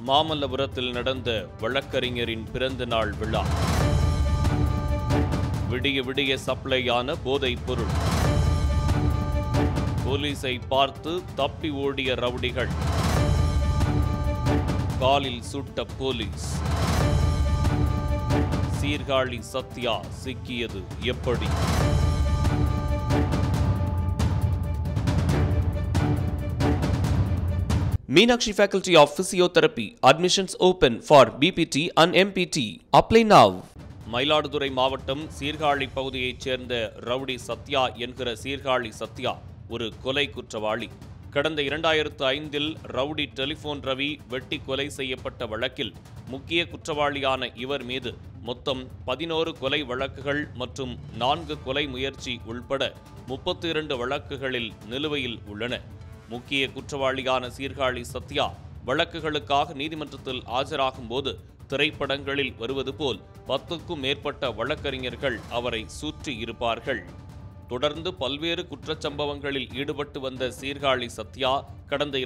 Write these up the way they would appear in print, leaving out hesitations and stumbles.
மாமல்லபுரத்தில் நடந்த வழக்கறிஞரின் பிறந்த நாள் விழா. விடிய விடிய சப்ளையான போதைப் பொருள். போலீஸை பார்த்து தப்பி ஓடிய ரவுடிகள். காலில் சுட்ட போலீஸ். சீர்காழி சத்யா சிக்கியது எப்படி? Meenakshi Faculty of Physiotherapy. Admissions open for BPT and MPT. Apply now. Mayiladuthurai மாவட்டம் சீர்காழி பகுதியைச் சேர்ந்த ரவுடி சத்யா என்கிற சீர்காழி சத்யா ஒரு கொலை குற்றவாளி. கடந்த 2005 ரவுடி டெலிபோன் ரவி வெட்டி கொலை செய்யப்பட்ட வழக்கில் முக்கிய குற்றவாளியான இவர் மீது மொத்தம் 11 கொலை வழக்குகள் மற்றும் 4 கொலை முயற்சி உள்பட 32 வழக்குகளில் நிலுவையில் உள்ளன. முக்கிய குற்றவாளியான சீர்காழி சத்யா வழக்குகளுக்காக நீதிமன்றத்தில் ஆஜராகும் போது திரைப்படங்களில் வருவது போல் 10க்கும் மேற்பட்ட வழக்கறிஞர்கள் அவரை சுற்றி இருப்பார்கள். தொடர்ந்து பல்வேறு குற்றச்சம்பவங்களில் ஈடுபட்டு வந்த சீர்காழி சத்யா கடந்த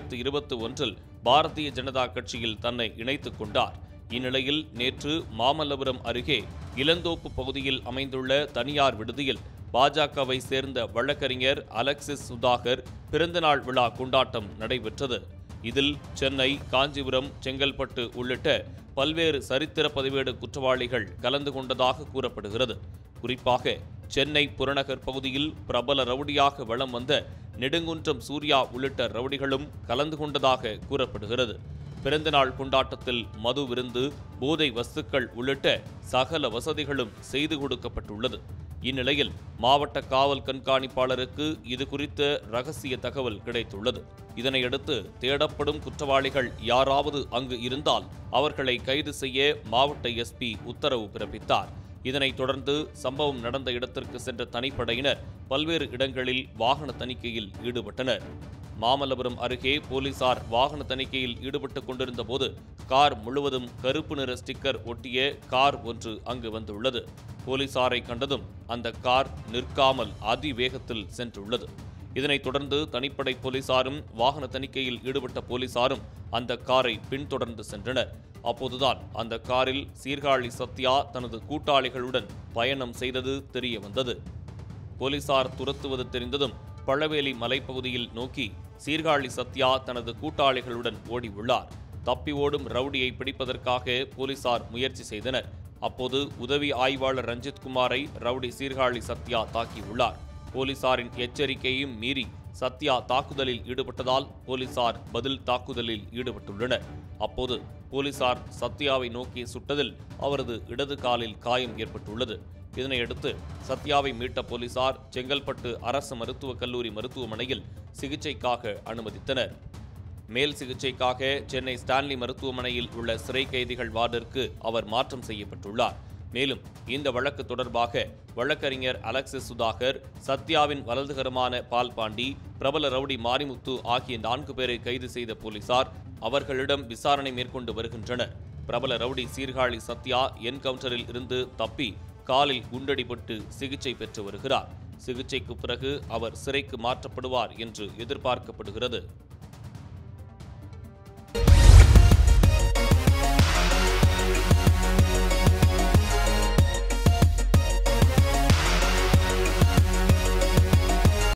2021 பாரதிய ஜனதா கட்சியில் தன்னை இணைத்துக் கொண்டார். இந்நிலையில் நேற்று மாமல்லபுரம் அருகே இளந்தோப்பு பகுதியில் அமைந்துள்ள தனியார் விடுதியில் பாஜகவை சேர்ந்த வழக்கறிஞர் அலெக்சிஸ் சுதாகர் பிறந்தநாள் விழா கொண்டாட்டம் நடைபெற்றது. இதில் சென்னை, காஞ்சிபுரம், செங்கல்பட்டு உள்ளிட்ட பல்வேறு சரித்திர பதிவேடு குற்றவாளிகள் கலந்து கொண்டதாக கூறப்படுகிறது. குறிப்பாக சென்னை புறநகர் பகுதியில் பிரபல ரவுடியாக வலம் வந்த நெடுங்குன்றம் சூர்யா உள்ளிட்ட ரவுடிகளும் கலந்து கொண்டதாக கூறப்படுகிறது. பிறந்தநாள் கொண்டாட்டத்தில் மது விருந்து, போதை வஸ்துக்கள் உள்ளிட்ட சகல வசதிகளும் செய்து கொடுக்கப்பட்டுள்ளது. இந்நிலையில் மாவட்ட காவல் கண்காணிப்பாளருக்கு இது குறித்த ரகசிய தகவல் கிடைத்துள்ளது. இதனையடுத்து தேடப்படும் குற்றவாளிகள் யாராவது அங்கு இருந்தால் அவர்களை கைது செய்ய மாவட்ட எஸ்பி உத்தரவு பிறப்பித்தார். இதனைத் தொடர்ந்து சம்பவம் நடந்த இடத்திற்கு சென்ற தனிப்படையினர் பல்வேறு இடங்களில் வாகன தணிக்கையில் ஈடுபட்டனர். மாமல்லபுரம் அருகே போலீசார் வாகன தணிக்கையில் ஈடுபட்டுக் கொண்டிருந்த போது கார் முழுவதும் கருப்பு நிற ஸ்டிக்கர் ஒட்டிய கார் ஒன்று அங்கு வந்துள்ளது. போலீசாரை கண்டதும் அந்த கார் நிற்காமல் அதிவேகத்தில் சென்றுள்ளது. இதனைத் தொடர்ந்து தனிப்படை போலீசாரும் வாகன தணிக்கையில் ஈடுபட்ட போலீசாரும் அந்த காரை பின்தொடர்ந்து சென்றனர். அப்போதுதான் அந்த காரில் சீர்காழி சத்யா தனது கூட்டாளிகளுடன் பயணம் செய்தது தெரிய வந்தது. போலீசார் துரத்துவது தெரிந்ததும் பழவேலி மலைப்பகுதியில் நோக்கி சீர்காழி சத்யா தனது கூட்டாளிகளுடன் ஓடி உள்ளார். தப்பி ஓடும் ரவுடியை பிடிப்பதற்காக போலீசார் முயற்சி செய்தனர். அப்போது உதவி ஆய்வாளர் ரஞ்சித்குமாரை ரவுடி சீர்காழி சத்யா தாக்கியுள்ளார். போலீசாரின் எச்சரிக்கையும் மீறி சத்யா தாக்குதலில் ஈடுபட்டதால் போலீசார் பதில் தாக்குதலில் ஈடுபட்டுள்ளனர். அப்போது போலீசார் சத்யாவை நோக்கி சுட்டதில் அவரது இடது காலில் காயம் ஏற்பட்டுள்ளது. இதனையடுத்து சத்யாவை மீட்ட போலீசார் செங்கல்பட்டு அரசு மருத்துவக் கல்லூரி மருத்துவமனையில் சிகிச்சைக்காக அனுமதித்தனர். மேல் சிகிச்சைக்காக சென்னை ஸ்டான்லி மருத்துவமனையில் உள்ள சிறை கைதிகள் வார்டிற்கு அவர் மாற்றம் செய்யப்பட்டுள்ளார். மேலும் இந்த வழக்கு தொடர்பாக வழக்கறிஞர் அலெக்சிஸ் சுதாகர், சத்யாவின் வலதுகரமான பால்பாண்டி, பிரபல ரவுடி மாரிமுத்து ஆகிய 4 பேரை கைது செய்த போலீசார் அவர்களிடம் விசாரணை மேற்கொண்டு வருகின்றனர். பிரபல ரவுடி சீர்காழி சத்யா என்கவுண்டரில் இருந்து தப்பி காலில் குண்டடிபட்டு சிகிச்சை பெற்று வருகிறார். சிகிச்சைக்கு பிறகு அவர் சிறைக்கு மாற்றப்படுவார் என்று எதிர்பார்க்கப்படுகிறது.